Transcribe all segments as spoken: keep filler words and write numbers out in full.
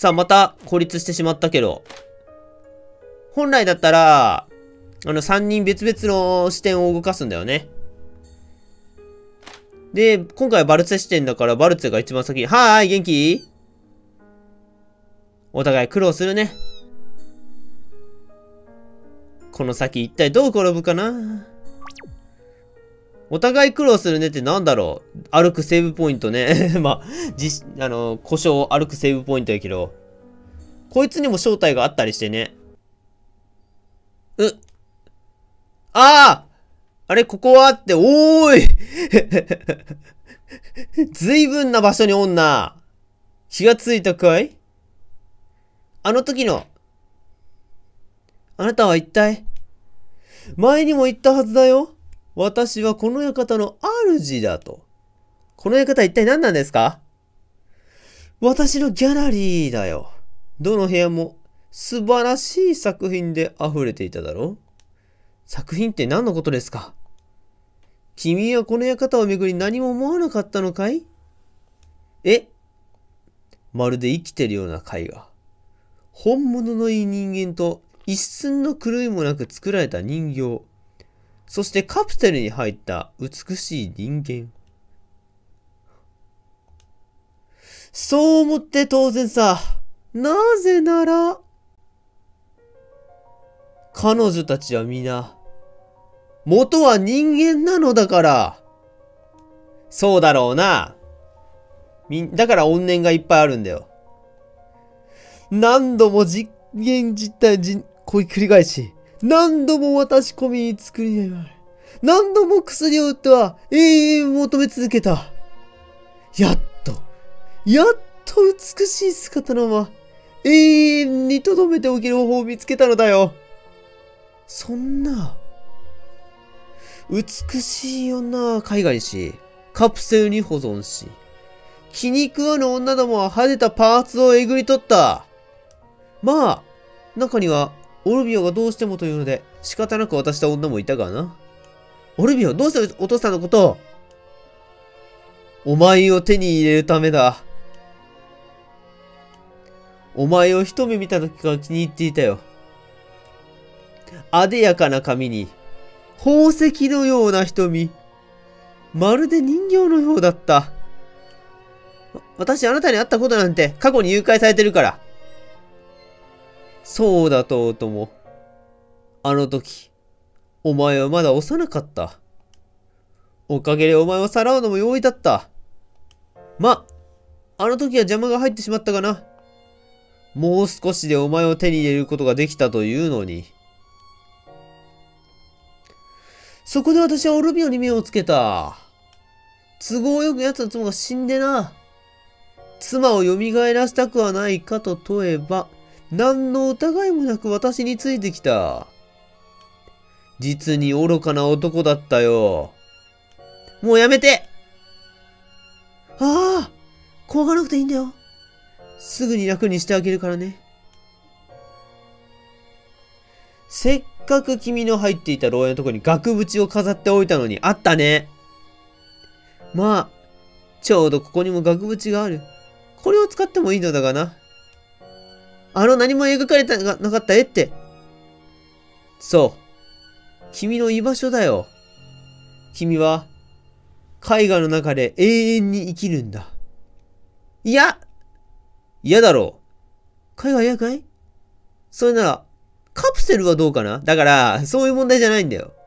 さあ、また孤立してしまったけど。本来だったら、あの、さんにん別々の視点を動かすんだよね。で、今回はバルツェ視点だから、バルツェが一番先に。はーい、元気？お互い苦労するね。この先一体どう転ぶかな。お互い苦労するねってなんだろう。歩くセーブポイントね。まあ、実、あの、故障歩くセーブポイントやけど。こいつにも正体があったりしてね。う。あああれ、ここはって、おーいずいぶんな場所におんな。気がついたかい？あの時の。あなたは一体、前にも言ったはずだよ。私はこの館の主だと。この館一体何なんですか？私のギャラリーだよ。どの部屋も素晴らしい作品で溢れていただろう。作品って何のことですか？君はこの館をめぐり何も思わなかったのかい？え？まるで生きてるような絵画。本物のいい人間と一寸の狂いもなく作られた人形。そしてカプセルに入った美しい人間。そう思って当然さ。なぜなら、彼女たちは皆、元は人間なのだから。そうだろうな。み、だから怨念がいっぱいあるんだよ。何度も実現実体じ、こい繰り返し、何度も渡し込みに作り上げられ、何度も薬を打っては永遠求め続けた。やっと、やっと美しい姿のまま、永遠に留めておける方法を見つけたのだよ。そんな、美しい女は海外し、カプセルに保存し、気に食わぬ女どもは派手たパーツをえぐり取った。まあ、中には、オルビオがどうしてもというので、仕方なく渡した女もいたがな。オルビオ、どうしてお父さんのことを？お前を手に入れるためだ。お前を一目見た時から気に入っていたよ。あでやかな髪に、宝石のような瞳。まるで人形のようだった。私、あなたに会ったことなんて過去に誘拐されてるから。そうだとうとも。あの時、お前はまだ幼かった。おかげでお前をさらうのも容易だった。ま、あの時は邪魔が入ってしまったがな。もう少しでお前を手に入れることができたというのに。そこで私はオルビオに目をつけた。都合よく奴の妻が死んでな。妻を蘇らせたくはないかと問えば、何の疑いもなく私についてきた。実に愚かな男だったよ。もうやめて！ああ、怖がらなくていいんだよ。すぐに楽にしてあげるからね。せっかく君の入っていた牢屋のところに額縁を飾っておいたのにあったね。まあ、ちょうどここにも額縁がある。これを使ってもいいのだがな。あの何も描かれてなかった絵って。そう。君の居場所だよ。君は、絵画の中で永遠に生きるんだ。いや嫌だろう。絵画嫌かい？それなら、カプセルはどうかな？だから、そういう問題じゃないんだよ。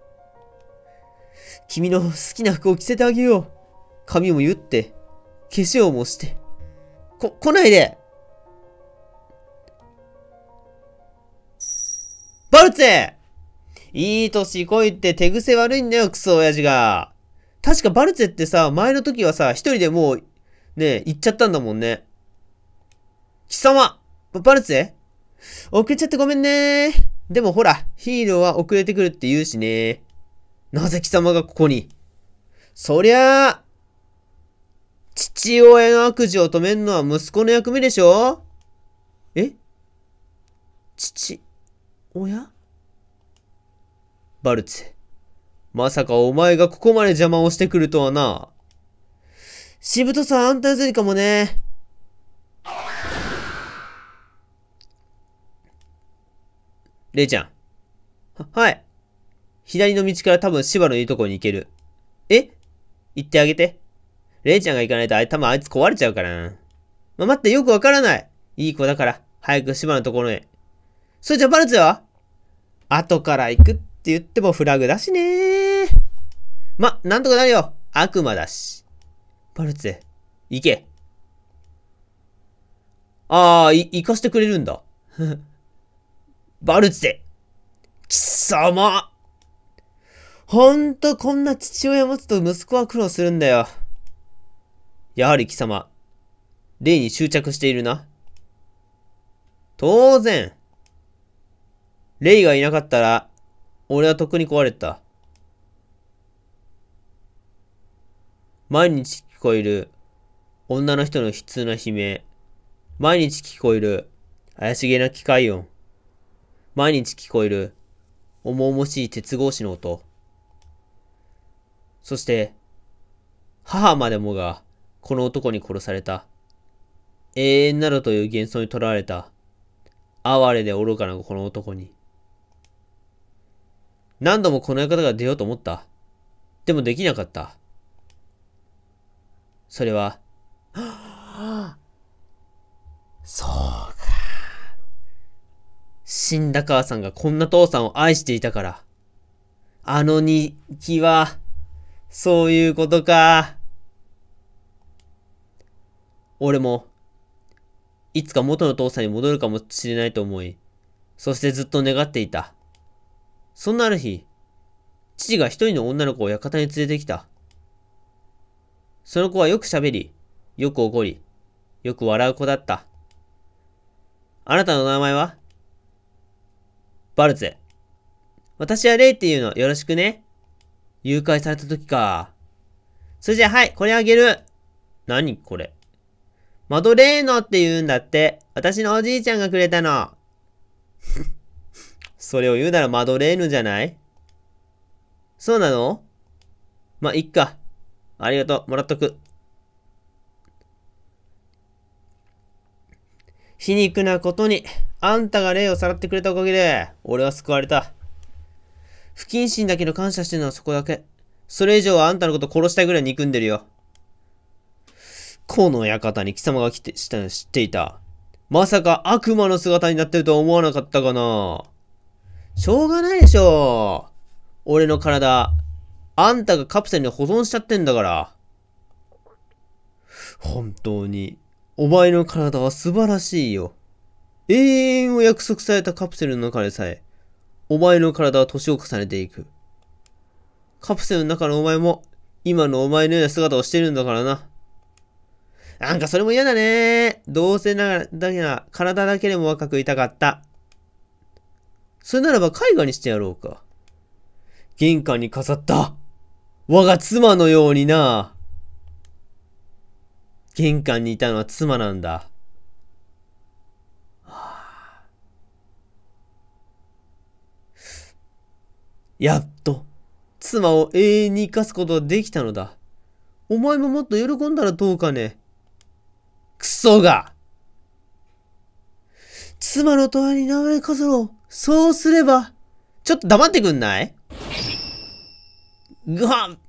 君の好きな服を着せてあげよう。髪も結って、化粧もして。こ、来ないで！バルツェ！いい年こいって手癖悪いんだよ、クソ親父が。確かバルツェってさ、前の時はさ、一人でもう、ね、行っちゃったんだもんね。貴様！バルツェ？遅れちゃってごめんね。でもほら、ヒーローは遅れてくるって言うしね。なぜ貴様がここに？そりゃあ、父親の悪事を止めるのは息子の役目でしょ？え？父親？バルツェ。まさかお前がここまで邪魔をしてくるとはな。しぶとさあんた譲りかもね。 レイちゃん。は、はい。左の道から多分芝のいいとこに行ける。え行ってあげて。レイちゃんが行かないとあい、多分あいつ壊れちゃうからな。ま、待って、よくわからない。いい子だから、早く芝のところへ。それじゃバルツよ。後から行くって言ってもフラグだしね。ま、なんとかなるよ。悪魔だし。バルツへ、行け。ああ、い、行かしてくれるんだ。バルツへ。貴様。ほんと、こんな父親持つと息子は苦労するんだよ。やはり貴様、霊に執着しているな。当然。レイがいなかったら、俺はとっくに壊れた。毎日聞こえる女の人の悲痛な悲鳴。毎日聞こえる怪しげな機械音。毎日聞こえる重々しい鉄格子の音。そして、母までもがこの男に殺された。永遠などという幻想に囚われた。哀れで愚かなこの男に。何度もこの館が出ようと思った。でもできなかった。それは、そうか。死んだ母さんがこんな父さんを愛していたから。あの日記は、そういうことか。俺も、いつか元の父さんに戻るかもしれないと思い、そしてずっと願っていた。そんなある日、父が一人の女の子を館に連れてきた。その子はよく喋り、よく怒り、よく笑う子だった。あなたの名前は？バルツェ。私はレイっていうのよろしくね。誘拐された時か。それじゃあはい、これあげる。何これ。マドレーノって言うんだって。私のおじいちゃんがくれたの。それを言うならマドレーヌじゃない？そうなの？まあ、いっか。ありがとう。もらっとく。皮肉なことに、あんたが霊をさらってくれたおかげで、俺は救われた。不謹慎だけど感謝してるのはそこだけ。それ以上はあんたのこと殺したいぐらい憎んでるよ。この館に貴様が来て、したの知っていた。まさか悪魔の姿になってるとは思わなかったかな。しょうがないでしょ。俺の体、あんたがカプセルに保存しちゃってんだから。本当に、お前の体は素晴らしいよ。永遠を約束されたカプセルの中でさえ、お前の体は年を重ねていく。カプセルの中のお前も、今のお前のような姿をしてるんだからな。なんかそれも嫌だね。どうせなら、だけな、体だけでも若くいたかった。それならば絵画にしてやろうか。玄関に飾った。我が妻のようにな。玄関にいたのは妻なんだ。はあ、やっと、妻を永遠に生かすことができたのだ。お前ももっと喜んだらどうかね。クソが。妻の隣に名前飾ろう。そうすれば。ちょっと黙ってくんない？ぐわっ。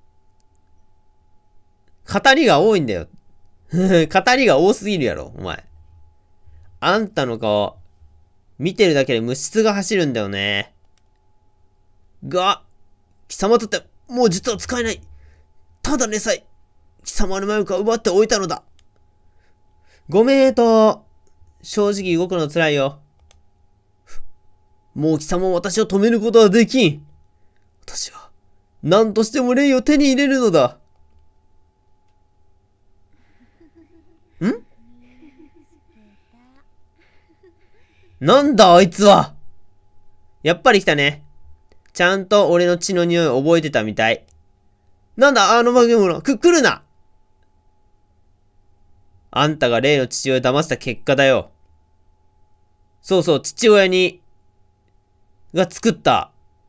語りが多いんだよ。語りが多すぎるやろ、お前。あんたの顔、見てるだけで無質が走るんだよね。が、貴様とって、もう実は使えない。ただでさえ、貴様の魔力を奪っておいたのだ。ごめんと、正直動くの辛いよ。もう貴様は私を止めることはできん。私は、何としてもレイを手に入れるのだ。ん？なんだあいつは。やっぱり来たね。ちゃんと俺の血の匂いを覚えてたみたい。なんだあの化け物。く、来るな。あんたが例の父親を騙した結果だよ。そうそう、父親に、が作った。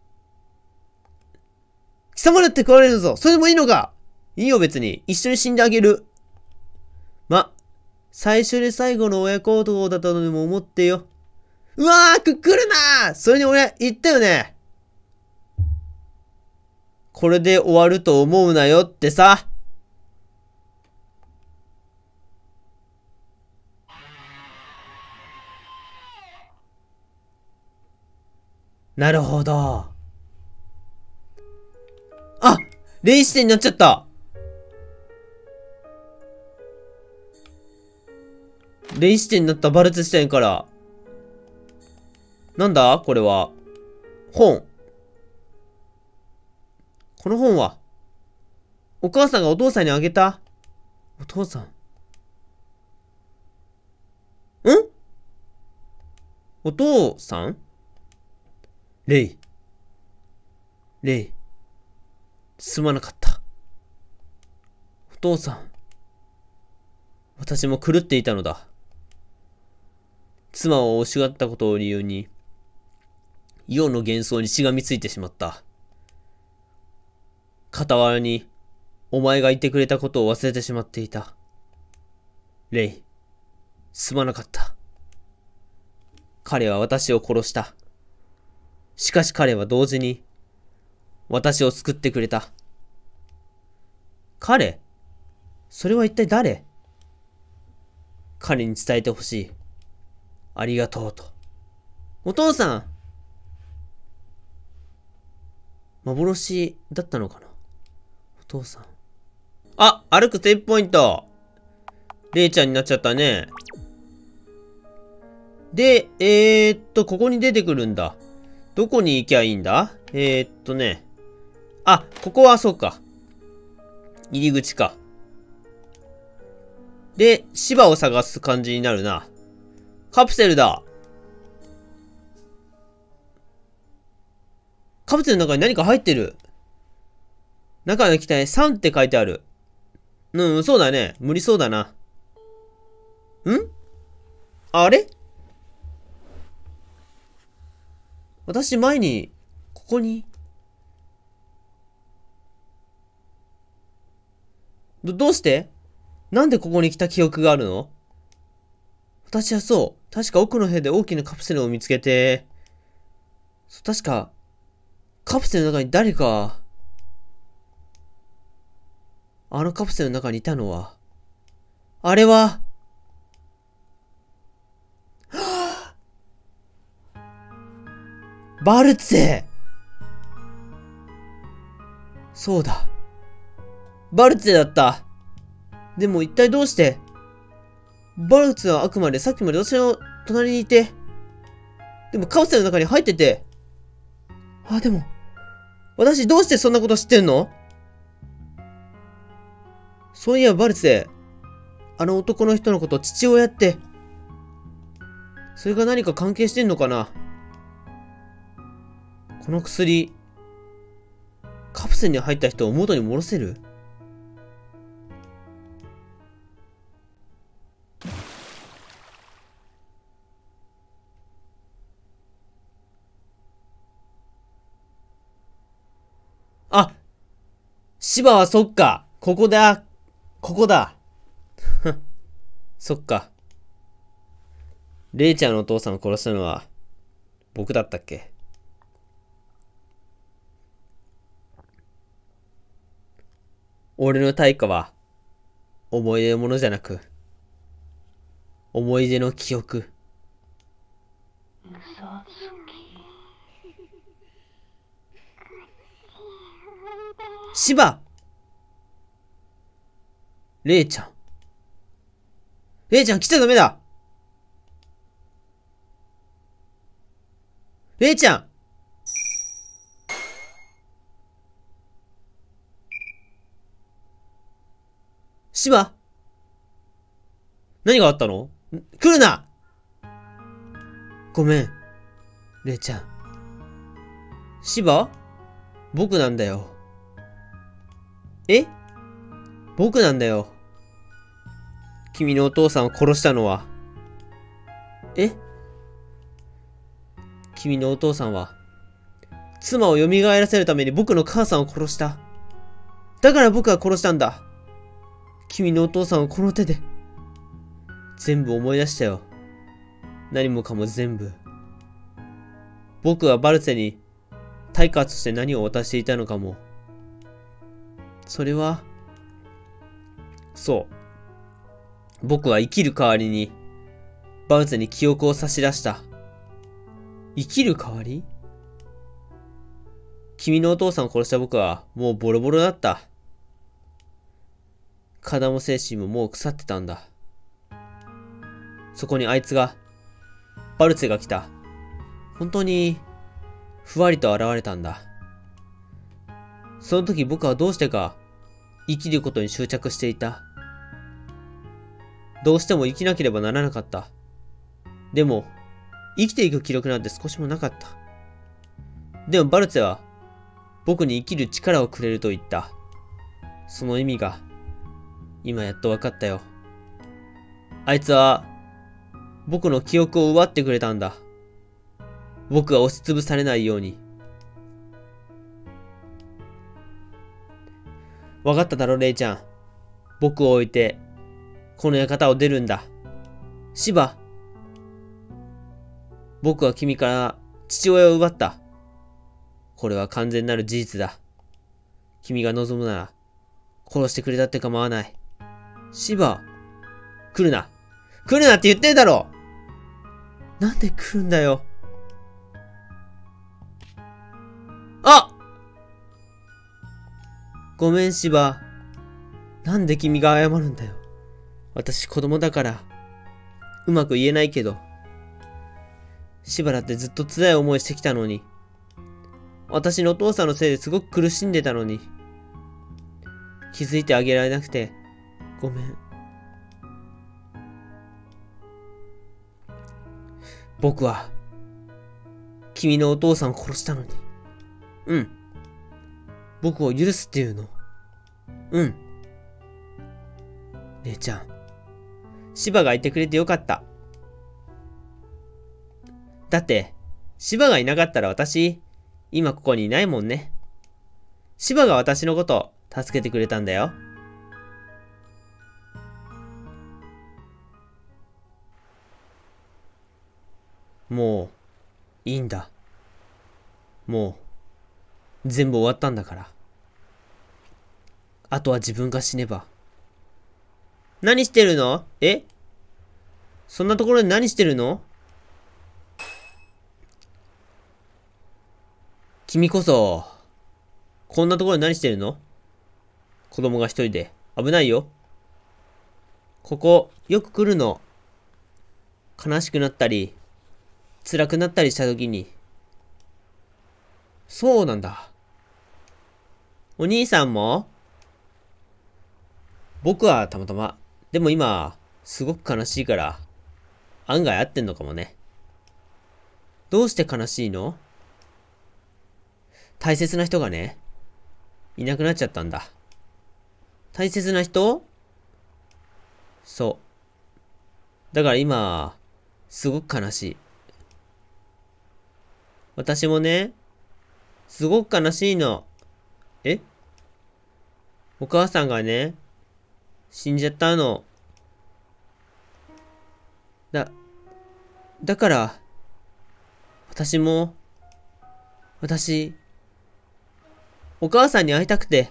貴様だって食われるぞ。それでもいいのか？いいよ別に。一緒に死んであげる。ま、最初で最後の親孝行だったとでも思ってよ。 うわー、く、来るなー。それに俺、言ったよね。これで終わると思うなよってさ。なるほど。あ、レイ視点になっちゃった。レイ視点になったバルツ視点から。なんだこれは。本。この本は、お母さんがお父さんにあげた。お父さん。んお父さんレイ。レイ。すまなかった。お父さん。私も狂っていたのだ。妻を惜しがったことを理由に、イオの幻想にしがみついてしまった。傍らに、お前がいてくれたことを忘れてしまっていた。レイ、すまなかった。彼は私を殺した。しかし彼は同時に、私を救ってくれた。彼？それは一体誰？彼に伝えてほしい。ありがとうと。お父さん！幻だったのかな？お父さん。あ、歩くセーブポイント。レイちゃんになっちゃったね。で、えー、っと、ここに出てくるんだ。どこに行きゃいいんだ？えー、っとね。あ、ここはそうか。入り口か。で、芝を探す感じになるな。カプセルだ。カプセルの中に何か入ってる。中の液体さんって書いてある。うん、そうだね。無理そうだな。ん？あれ？私前に、ここに。ど、どうして？なんでここに来た記憶があるの？私はそう。確か奥の部屋で大きなカプセルを見つけて、そう、確か、カプセルの中に誰か、あのカプセルの中にいたのは、あれは、バルツェ！そうだ。バルツェだった。でも一体どうして？バルツェはあくまでさっきまで私の隣にいて、でもカプセルの中に入ってて、あ、でも、私どうしてそんなこと知ってんの？そういえばバルツェ、あの男の人のこと父親って、それが何か関係してんのかな？この薬、カプセルに入った人を元に戻せる？あ、芝はそっか。ここだ。ここだ。そっか。レイちゃんのお父さんを殺したのは僕だったっけ？俺の対価は思い出のものじゃなく、思い出の記憶。嘘つき。芝！レイちゃん。レイちゃん来ちゃダメだ！レイちゃん！芝！何があったの？来るな！ごめん。レイちゃん。芝？僕なんだよ。え？僕なんだよ。君のお父さんを殺したのは。え？君のお父さんは、妻を蘇らせるために僕の母さんを殺した。だから僕は殺したんだ。君のお父さんをこの手で。全部思い出したよ。何もかも全部。 僕はバルツェに対価として何を渡していたのかも。それは、そう。僕は生きる代わりに、バルツェに記憶を差し出した。生きる代わり？君のお父さんを殺した僕はもうボロボロだった。体も精神ももう腐ってたんだ。そこにあいつが、バルツェが来た。本当に、ふわりと現れたんだ。その時僕はどうしてか、生きることに執着していた。どうしても生きなければならなかった。でも、生きていく気力なんて少しもなかった。でもバルツェは、僕に生きる力をくれると言った。その意味が、今やっと分かったよ。あいつは、僕の記憶を奪ってくれたんだ。僕が押しつぶされないように。分かっただろ、レイちゃん。僕を置いて、この館を出るんだ。シバ。僕は君から父親を奪った。これは完全なる事実だ。君が望むなら、殺してくれたって構わない。シバ。来るな。来るなって言ってるだろ。なんで来るんだよ。あ！ごめん、シバ。なんで君が謝るんだよ。私子供だから、うまく言えないけど。シバだってずっと辛い思いしてきたのに。私のお父さんのせいですごく苦しんでたのに。気づいてあげられなくて、ごめん。僕は、君のお父さんを殺したのに。うん。僕を許すっていうの。うん。姉ちゃん、シバがいてくれてよかった。だって、シバがいなかったら私、今ここにいないもんね。シバが私のこと助けてくれたんだよ。もう、いいんだ。もう、全部終わったんだから。あとは自分が死ねば。何してるの？え？そんなところで何してるの？君こそ、こんなところで何してるの？子供が一人で。危ないよ。ここ、よく来るの。悲しくなったり、辛くなったりしたときに。そうなんだ。お兄さんも？僕はたまたま。でも今、すごく悲しいから、案外合ってんのかもね。どうして悲しいの？大切な人がね、いなくなっちゃったんだ。大切な人？そう。だから今、すごく悲しい。私もね、すごく悲しいの。え？お母さんがね、死んじゃったの。だ、だから、私も、私、お母さんに会いたくて、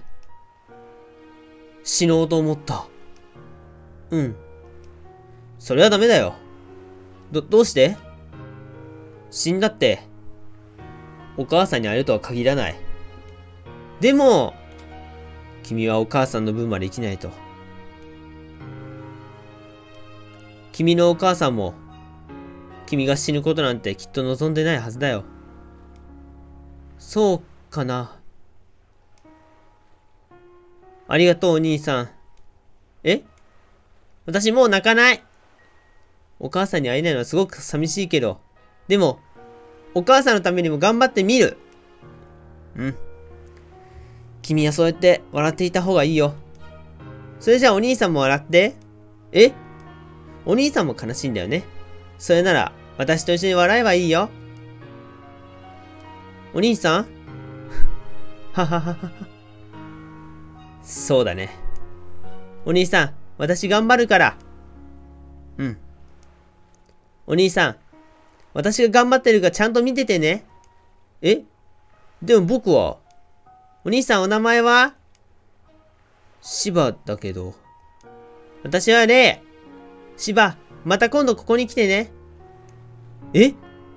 死のうと思った。うん。それはダメだよ。ど、どうして？死んだって、お母さんに会えるとは限らない。でも、君はお母さんの分まで生きないと。君のお母さんも、君が死ぬことなんてきっと望んでないはずだよ。そうかな。ありがとう、お兄さん。え？私もう泣かない。お母さんに会えないのはすごく寂しいけど、でも、お母さんのためにも頑張ってみる。うん。君はそうやって笑っていた方がいいよ。それじゃあお兄さんも笑って。え？お兄さんも悲しいんだよね。それなら、私と一緒に笑えばいいよ。お兄さん？はははは。そうだね。お兄さん、私頑張るから。うん。お兄さん、私が頑張ってるからちゃんと見ててね。 えでも僕は、お兄さんお名前は芝だけど。私はレイ。芝、また今度ここに来てね。え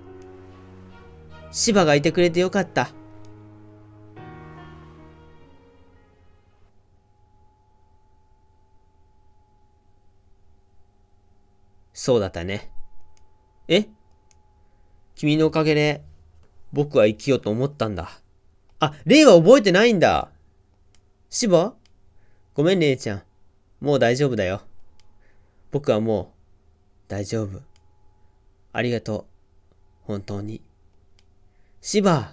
芝がいてくれてよかった。そうだったね。え君のおかげで、僕は生きようと思ったんだ。あ、レイは覚えてないんだ。芝ごめん、レイちゃん。もう大丈夫だよ。僕はもう、大丈夫。ありがとう。本当に。芝。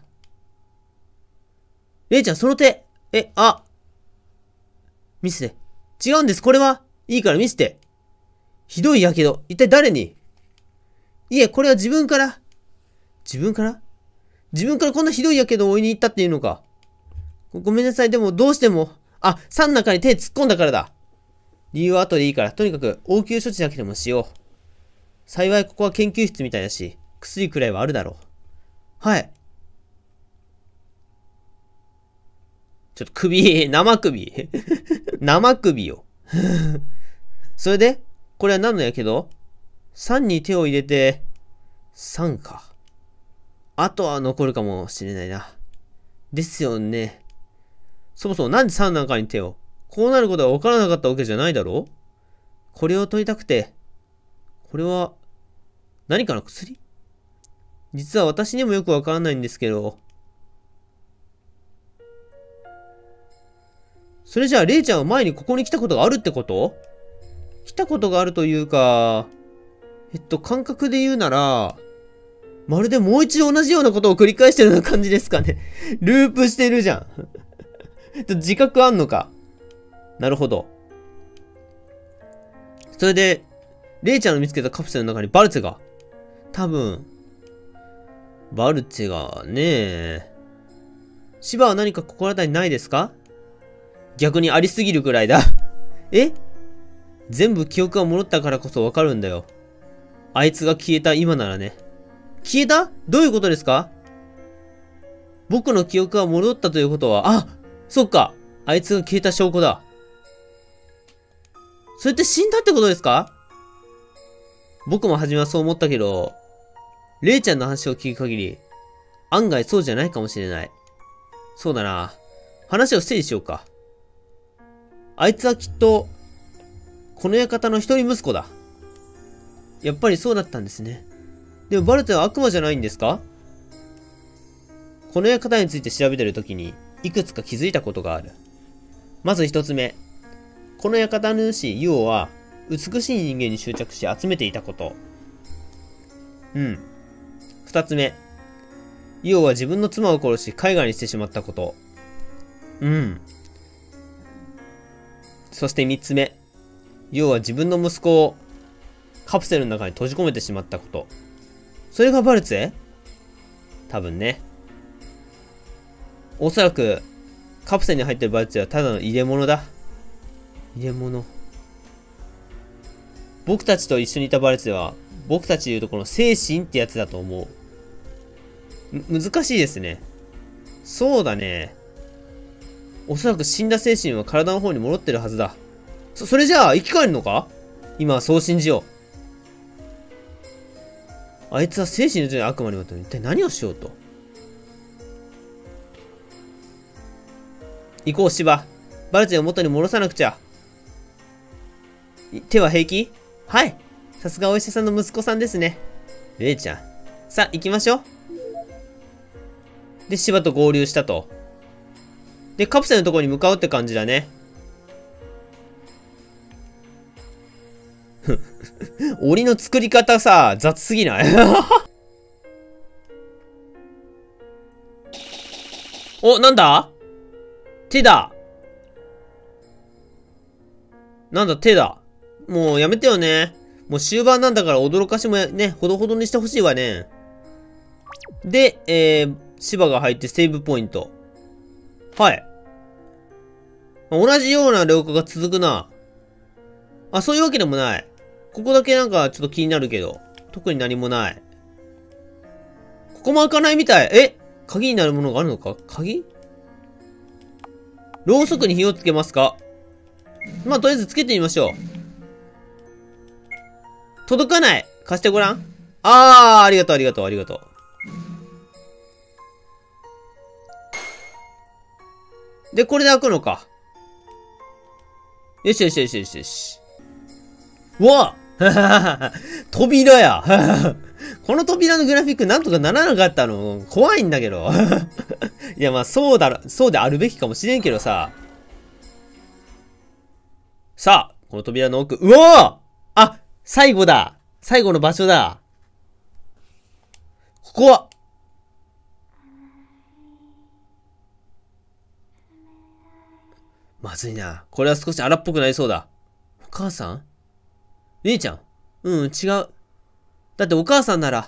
レイちゃん、その手。え、あ。見せて。違うんです。これは。いいから見せて。ひどいやけど。一体誰にいえ、これは自分から。自分から自分からこんなひどいやけどを追いに行ったっていうのか。ご、ごめんなさい。でも、どうしても。あ、酸の中に手突っ込んだからだ。理由は後でいいから、とにかく応急処置だけでもしよう。幸いここは研究室みたいだし、薬くらいはあるだろう。はい。ちょっと首、生首。生首よ。それで、これは何のやけど酸に手を入れて、酸か。あとは残るかもしれないな。ですよね。そもそもなんで酸なんかに手をこうなることが分からなかったわけじゃないだろうこれを取りたくて。これは、何かの薬実は私にもよくわからないんですけど。それじゃあ、レイちゃんは前にここに来たことがあるってこと来たことがあるというか、えっと、感覚で言うなら、まるでもう一度同じようなことを繰り返してるような感じですかね。ループしてるじゃん。自覚あんのか。なるほど。それで、レイちゃんの見つけたカプセルの中にバルツェが。多分、バルツェがね芝は何か心当たりないですか逆にありすぎるくらいだ。え全部記憶が戻ったからこそわかるんだよ。あいつが消えた今ならね。消えたどういうことですか僕の記憶が戻ったということは、あそっかあいつが消えた証拠だ。それって死んだってことですか僕も初めはそう思ったけど、レイちゃんの話を聞く限り、案外そうじゃないかもしれない。そうだな。話を整理しようか。あいつはきっと、この館の一人息子だ。やっぱりそうだったんですね。でもバルテは悪魔じゃないんですかこの館について調べてるときに、いくつか気づいたことがある。まず一つ目。この館主、ユオは、美しい人間に執着し集めていたこと。うん。二つ目。ユオは自分の妻を殺し海外にしてしまったこと。うん。そして三つ目。ユオは自分の息子をカプセルの中に閉じ込めてしまったこと。それがバルツェ多分ね。おそらく、カプセルに入ってるバルツェはただの入れ物だ。入れ物。僕たちと一緒にいたバルツェは、僕たちでいうとこの精神ってやつだと思う。難しいですね。そうだね。おそらく死んだ精神は体の方に戻ってるはずだ。そ、それじゃあ生き返るのか今はそう信じよう。あいつは精神の強い悪魔によって一体何をしようと。行こう、芝。バルツェを元に戻さなくちゃ。手は平気はい。さすがお医者さんの息子さんですね。レイちゃん。さあ、行きましょう。で、芝と合流したと。で、カプセルのところに向かうって感じだね。檻の作り方さ、雑すぎないお、なんだ手だ。なんだ、手だ。もうやめてよね。もう終盤なんだから驚かしもね、ほどほどにしてほしいわね。で、えー、芝が入ってセーブポイント。はい。同じような廊下が続くな。あ、そういうわけでもない。ここだけなんかちょっと気になるけど。特に何もない。ここも開かないみたい。え鍵になるものがあるのか？鍵？ろうそくに火をつけますか？まあ、とりあえずつけてみましょう。届かない。貸してごらん。あー、ありがとう、ありがとう、ありがとう。で、これで開くのか。よしよしよしよしよし。うわ扉やこの扉のグラフィックなんとかならなかったの怖いんだけど。いや、まあ、そうだろ、そうであるべきかもしれんけどさ。さあ、この扉の奥、うわあ、最後だ。最後の場所だ。ここは、まずいな。これは少し荒っぽくなりそうだ。お母さん？姉ちゃん？うん、違う。だってお母さんなら。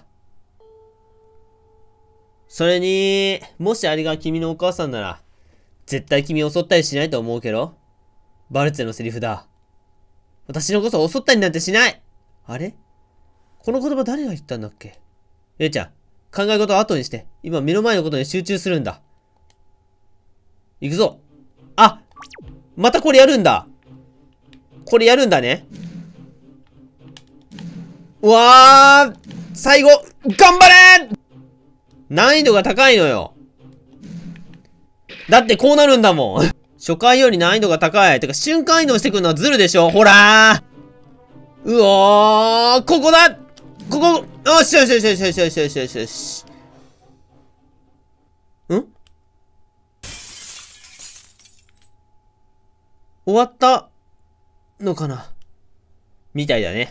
それに、もしあれが君のお母さんなら、絶対君を襲ったりしないと思うけど。バルツェのセリフだ。私のこそ襲ったりなんてしない。あれ？この言葉誰が言ったんだっけ？姉ちゃん、考え事は後にして、今目の前のことに集中するんだ。行くぞ。あ！またこれやるんだ。これやるんだね。うわー！最後、頑張れー！難易度が高いのよ。だってこうなるんだもん。初回より難易度が高い。てか瞬間移動してくるのはズルでしょ。ほらー。うおー、ここだ！ここ、よしよしよしよしよしよしよしよしよし。ん？終わったのかなみたいだね。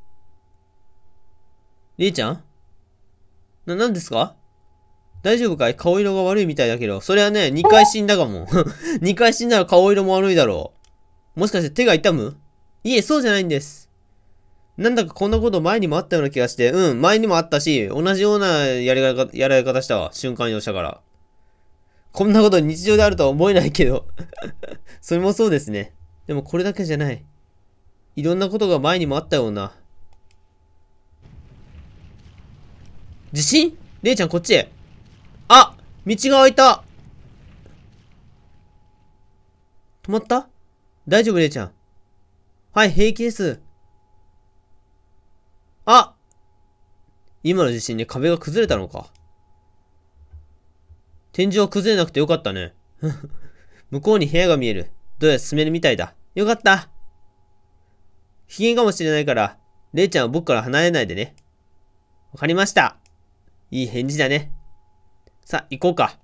りえちゃん？な、なんですか？大丈夫かい？顔色が悪いみたいだけど。それはね、にかい死んだかも。にかい死んだら顔色も悪いだろう。もしかして手が痛む？いえ、そうじゃないんです。なんだかこんなこと前にもあったような気がして。うん、前にもあったし、同じようなやり方、やられ方したわ。瞬間移動したから。こんなこと日常であるとは思えないけど。それもそうですね。でもこれだけじゃない。いろんなことが前にもあったような。地震？れいちゃんこっちへ。あ！道が開いた！止まった？大丈夫れいちゃん。はい、平気です。あ！今の地震で壁が崩れたのか。天井は崩れなくてよかったね。向こうに部屋が見える。どうやら進めるみたいだ。よかった。危険かもしれないから、れいちゃんは僕から離れないでね。わかりました。いい返事だね。さあ、行こうか。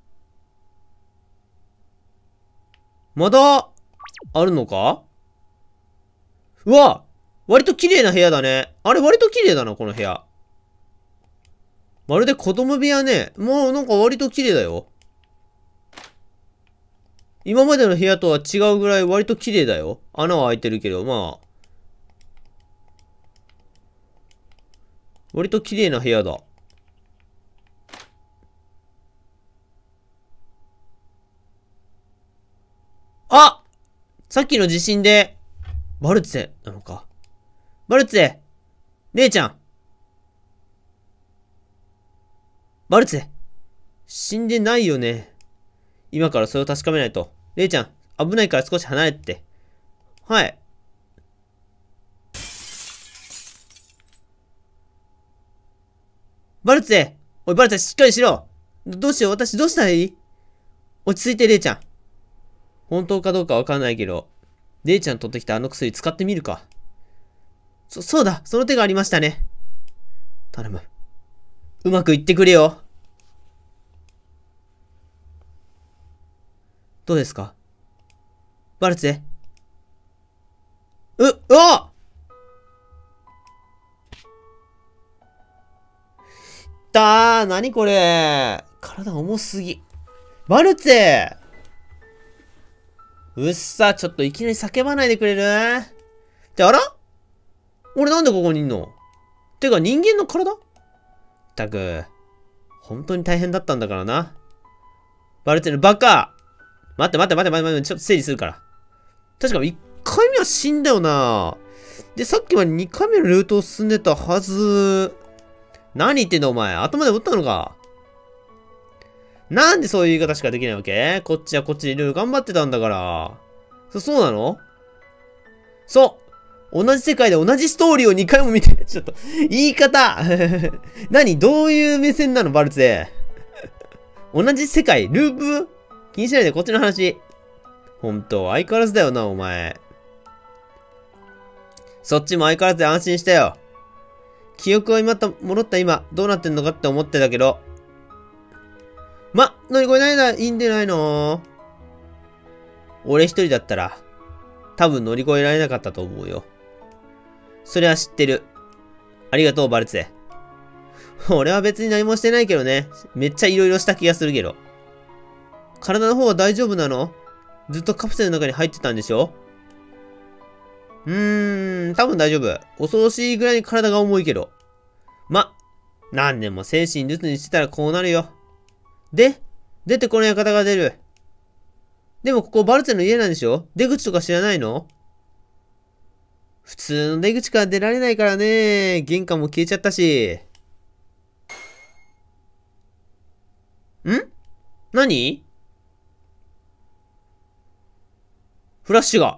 まだ、あるのか？うわ！割と綺麗な部屋だね。あれ割と綺麗だな、この部屋。まるで子供部屋ね。もうなんか割と綺麗だよ。今までの部屋とは違うぐらい割と綺麗だよ。穴は開いてるけど、まあ。割と綺麗な部屋だ。あ！さっきの地震で、バルツェなのか。バルツェ！姉ちゃん！バルツェ！死んでないよね。今からそれを確かめないと。レイちゃん、危ないから少し離れて。はい。バルツェ！おい、バルツェ、しっかりしろ！どうしよう、私どうしたらいい？落ち着いて、レイちゃん。本当かどうかわかんないけど、レイちゃん取ってきたあの薬使ってみるか。そ、そうだ、その手がありましたね。頼む。うまくいってくれよ。どうですか？バルツェ？う、うわ！たー、なにこれ。体重すぎ。バルツェ！うっさ、ちょっといきなり叫ばないでくれる？ってあら？俺なんでここにいんの？てか人間の体？ったく、本当に大変だったんだからな。バルツェのバカ！待って待って待って待って待って、ちょっと整理するから。確かいっかいめは死んだよな。で、さっきまでにかいめのルートを進んでたはず。何言ってんだお前。頭で打ったのか。 なんでそういう言い方しかできないわけ？こっちはこっちでいろいろ頑張ってたんだから。そ、そうなの？そう。同じ世界で同じストーリーをにかいも見て、ちょっと、言い方何？どういう目線なのバルツェ。同じ世界ループ？気にしないでこっちの話。ほんと、相変わらずだよな、お前。そっちも相変わらずで安心したよ。記憶を今と戻った今、どうなってんのかって思ってたけど。ま、乗り越えないな、いいんでないの？俺一人だったら、多分乗り越えられなかったと思うよ。それは知ってる。ありがとう、バルツェ。俺は別に何もしてないけどね。めっちゃ色々した気がするけど。体の方は大丈夫なの？ずっとカプセルの中に入ってたんでしょ？うーん、多分大丈夫。恐ろしいぐらいに体が重いけど。ま、何年も精神術にしてたらこうなるよ。で、出てこない方が出る。でもここバルツェの家なんでしょ？出口とか知らないの？普通の出口から出られないからね。玄関も消えちゃったし。ん？何？フラッシュが。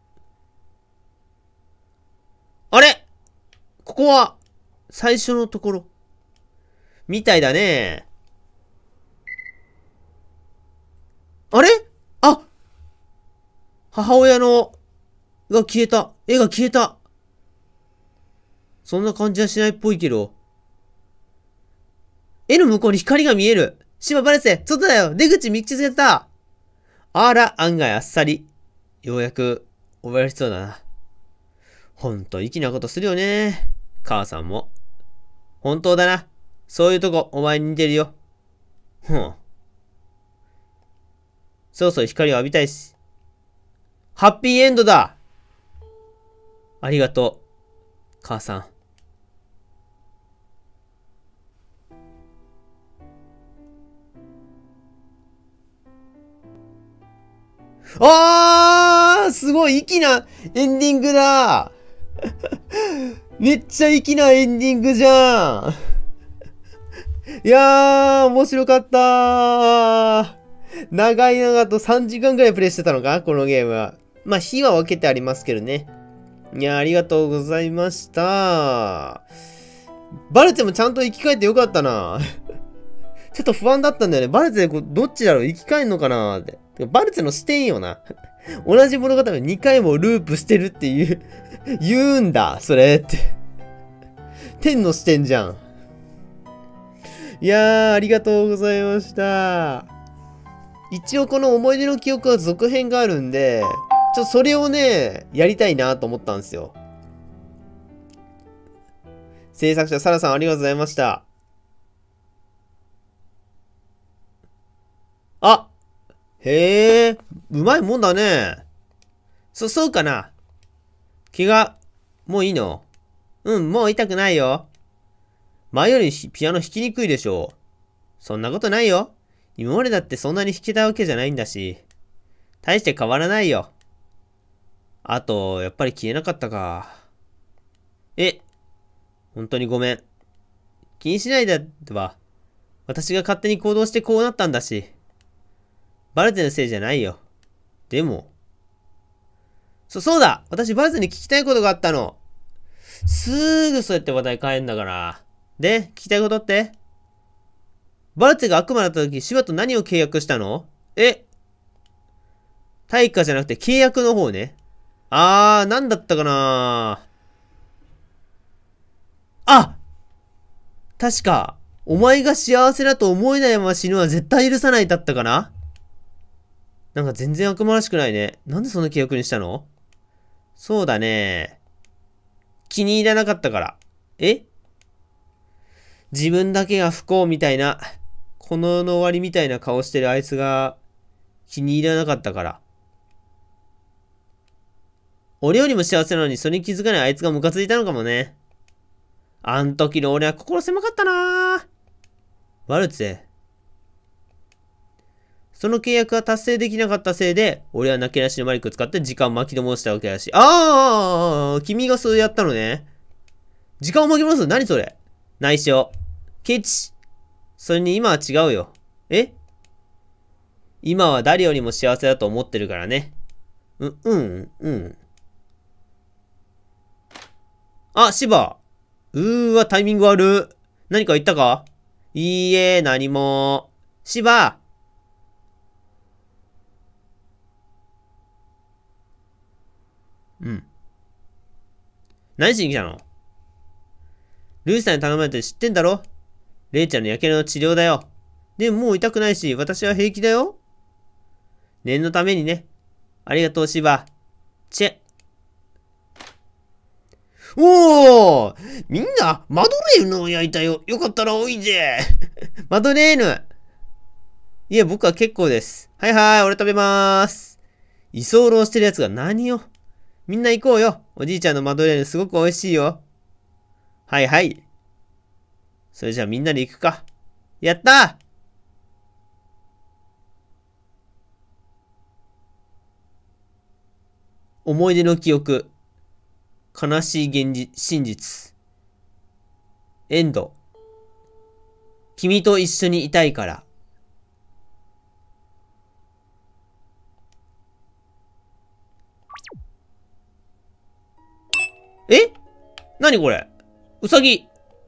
あれ？ここは、最初のところ。みたいだね。あれ？あ！母親の、が消えた。絵が消えた。そんな感じはしないっぽいけど。絵の向こうに光が見える。島バレセ、外だよ。出口見つけた。あら、案外あっさり。ようやく、覚えられそうだな。ほんと、粋なことするよね。母さんも。本当だな。そういうとこ、お前に似てるよ。ふん。そろそろ光を浴びたいし。ハッピーエンドだ。ありがとう、母さん。あー、すごい粋なエンディングだ。めっちゃ粋なエンディングじゃん。いやー、面白かったー。長い長とさんじかんぐらいプレイしてたのかこのゲームは。まあ、日は分けてありますけどね。いやー、ありがとうございました。バルツェもちゃんと生き返ってよかったな。ちょっと不安だったんだよね。バルツェどっちだろう？生き返んのかなって。バルツェの視点よな。同じ物語をにかいもループしてるっていう言うんだ、それって。天の視点じゃん。いやー、ありがとうございました。一応この思い出の記憶は続編があるんで、ちょっとそれをね、やりたいなと思ったんですよ。制作者サラさんありがとうございました。あ、へえ、うまいもんだね。そ、そうかな。怪我、もういいの？うん、もう痛くないよ。前よりピアノ弾きにくいでしょう。そんなことないよ。今までだってそんなに弾けたわけじゃないんだし。大して変わらないよ。あと、やっぱり消えなかったか。え、本当にごめん。気にしないでは。私が勝手に行動してこうなったんだし。バルツェのせいじゃないよ。でも。そ、そうだ！私バルツェに聞きたいことがあったの。すぐそうやって話題変えんだから。で、聞きたいことって？バルツェが悪魔だった時、シバと何を契約したの？え？対価じゃなくて契約の方ね。あー、なんだったかなあ！確か、お前が幸せだと思えないまま死ぬは絶対許さないだったかな？なんか全然悪魔らしくないね。なんでそんな契約にしたの？そうだね。気に入らなかったから。え？自分だけが不幸みたいな、この世の終わりみたいな顔してるあいつが気に入らなかったから。俺よりも幸せなのにそれに気づかないあいつがムカついたのかもね。あん時の俺は心狭かったなぁ。バルツェ。その契約が達成できなかったせいで、俺はなけなしのマリックを使って時間を巻き戻したわけだし。ああ、君がそれやったのね。時間を巻き戻す？何それ？内緒。ケチ。それに今は違うよ。え？ 今は誰よりも幸せだと思ってるからね。うん、うん、うん。あ、シバ。うーわ、タイミング悪。何か言ったか？いいえ、何も。シバ。うん。何しに来たの？ルーさんに頼まれて知ってんだろ？レイちゃんのやけどの治療だよ。でももう痛くないし、私は平気だよ。念のためにね。ありがとう、シバ。チェ。おー！みんな、マドレーヌを焼いたよ。よかったらおいで。マドレーヌ。いえ、僕は結構です。はいはい、俺食べまーす。居候してる奴が何よ。みんな行こうよ。おじいちゃんのマドレーヌすごく美味しいよ。はいはい。それじゃあみんなで行くか。やったー！思い出の記憶。悲しい現実、真実。エンド。君と一緒にいたいから。え？何これ？うさぎ。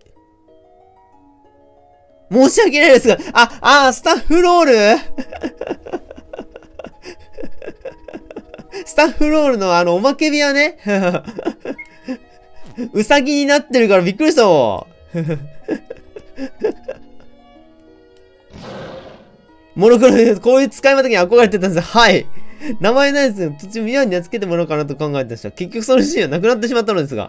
申し訳ないですが、あ、あ、スタッフロールスタッフロールのあの、おまけ部屋ね。うさぎになってるからびっくりしたもん。モノクロでこういう使い方に憧れてたんですよ。はい。名前ないですよ。途中ミアに名付けてもらおうかなと考えてました。結局そのシーンはなくなってしまったのですが。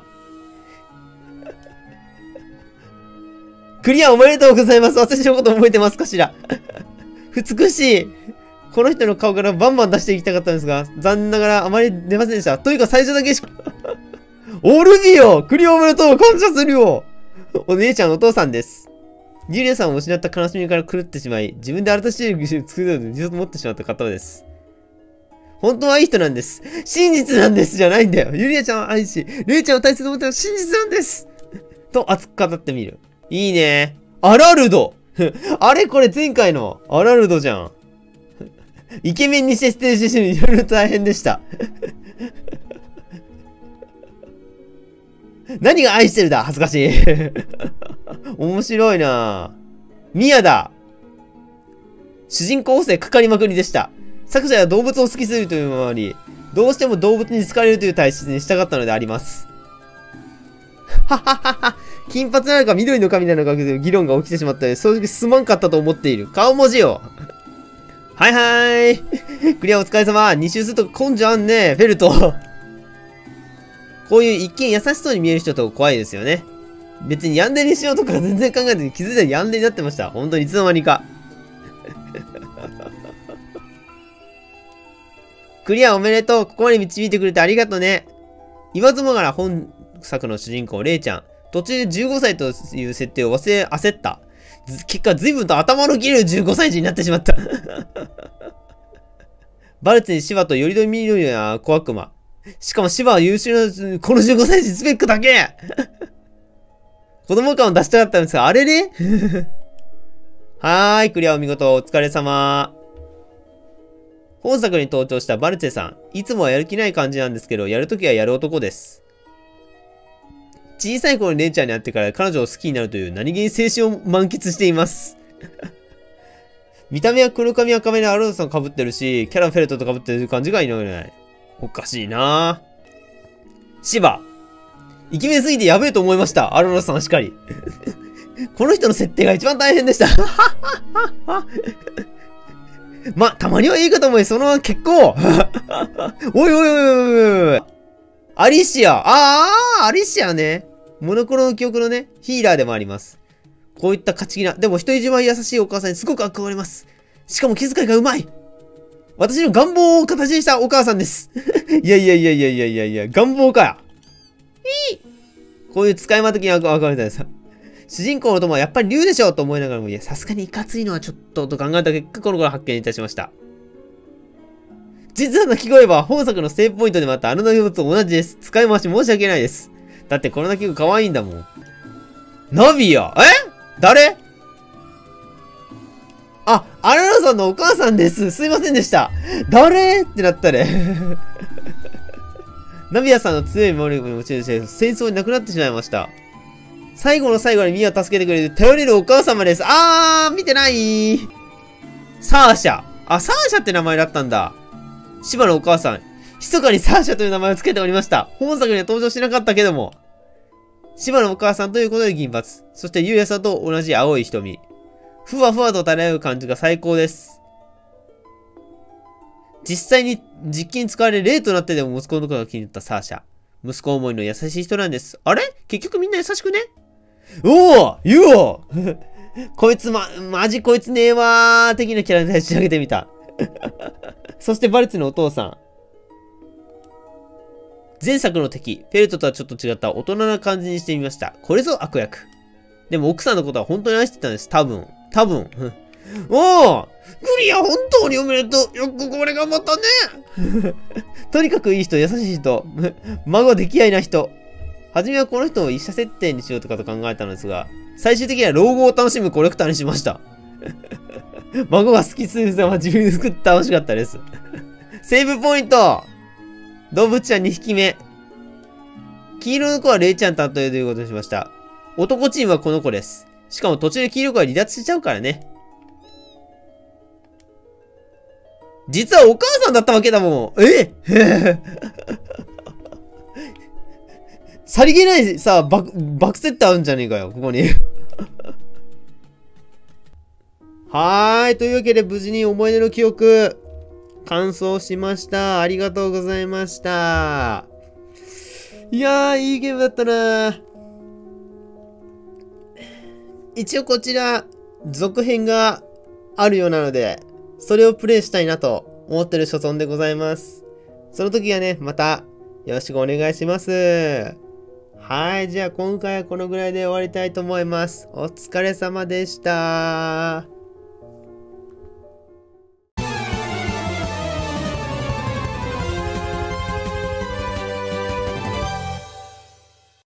クリアおめでとうございます。私のこと覚えてますかしら。美しい。この人の顔からバンバン出していきたかったんですが、残念ながらあまり出ませんでした。というか最初だけしか。オルビオ！クリアおめでとう！感謝するよ！お姉ちゃんのお父さんです。ジュリアさんを失った悲しみから狂ってしまい、自分で新しい技術を作るので自分持ってしまった方です。本当はいい人なんです。真実なんですじゃないんだよ。ユリアちゃんを愛し、レイちゃんを大切に思ったら真実なんです。と熱く語ってみる。いいね。アラルドあれこれ前回のアラルドじゃん。イケメンにして捨てる自身いろいろ大変でした。何が愛してるだ恥ずかしい。面白いなミヤだ。主人公補正かかりまくりでした。作者は動物を好きすぎるというのもあり、どうしても動物に好かれるという体質に従ったのであります。はははは。金髪なのか緑の髪なのかという議論が起きてしまったので、正直すまんかったと思っている。顔文字よ。はいはーい。クリアお疲れ様。に周すると根性あんね。フェルト。こういう一見優しそうに見える人と怖いですよね。別にヤンデにしようとか全然考えずに気づいたらヤンデになってました。本当にいつの間にか。クリアおめでとう。ここまで導いてくれてありがとうね。言わずもがら本作の主人公、レイちゃん。途中でじゅうごさいという設定を忘れ、焦った。結果、随分と頭の切れるじゅうごさい児になってしまった。バルツにシバとよりどり見るような小悪魔。しかもシバは優秀な、このじゅうごさい児スペックだけ子供感を出したかったんですが、あれれはーい、クリアお見事。お疲れ様。本作に登場したバルチェさん。いつもはやる気ない感じなんですけど、やるときはやる男です。小さい頃にレイちゃんに会ってから彼女を好きになるという何気に青春を満喫しています。見た目は黒髪赤目でアロードさん被ってるし、キャラフェルトと被ってる感じがいない。おかしいなぁ。シバ。イケメンすぎてやべえと思いました。アロードさんしかり。この人の設定が一番大変でした。ま、たまにはいいかと思い、そのまま結構。おいおいおいおいおい。アリシア。あー、アリシアね。モノクロの記憶のね、ヒーラーでもあります。こういった勝ち気な、でも人一倍優しいお母さんにすごく憧れます。しかも気遣いがうまい。私の願望を形にしたお母さんです。いやいやいやいやいやいやいや、願望かよ。いい。こういう使い魔的に憧れたんです。主人公の友はやっぱり竜でしょと思いながらも、いや、さすがにいかついのはちょっとと考えた結果、この頃発見いたしました。実は鳴き声は本作のセーブポイントでもあったあの鳴き声と同じです。使い回し申し訳ないです。だってこの鳴き声可愛いんだもん。ナビアえ誰あ、アララさんのお母さんです。すいませんでした。誰ってなったね。ナビアさんの強い守りに用いて戦争になくなってしまいました。最後の最後にミアを助けてくれる頼れるお母様です。あー、見てないサーシャ。あ、サーシャって名前だったんだ。シバのお母さん。密かにサーシャという名前を付けておりました。本作には登場しなかったけども。シバのお母さんということで銀髪。そしてユウヤさんと同じ青い瞳。ふわふわと漂う感じが最高です。実際に実験に使われ霊となってでも息子のことが気に入ったサーシャ。息子思いの優しい人なんです。あれ結局みんな優しくねおおユオこいつま、マジこいつねえわー的なキャラで仕上げてみた。そしてバルツのお父さん。前作の敵、フェルトとはちょっと違った大人な感じにしてみました。これぞ悪役。でも奥さんのことは本当に愛してたんです。多分。多分。おおグリア本当におめでとうよくこれ頑張ったねとにかくいい人、優しい人、孫出来合いな人。はじめはこの人を一社設定にしようとかと考えたのですが、最終的には老後を楽しむコレクターにしました。孫が好きすぎては自分で作って楽しかったです。セーブポイント動物ちゃんにひきめ。黄色の子はレイちゃん担当ということにしました。男チームはこの子です。しかも途中で黄色い子は離脱しちゃうからね。実はお母さんだったわけだもん。えさりげないさ、バク、バクセットあるんじゃねえかよ、ここに。はーい。というわけで無事に思い出の記憶、完走しました。ありがとうございました。いやー、いいゲームだったな。一応こちら、続編があるようなので、それをプレイしたいなと思ってる所存でございます。その時はね、またよろしくお願いします。はい。じゃあ今回はこのぐらいで終わりたいと思います。お疲れ様でした。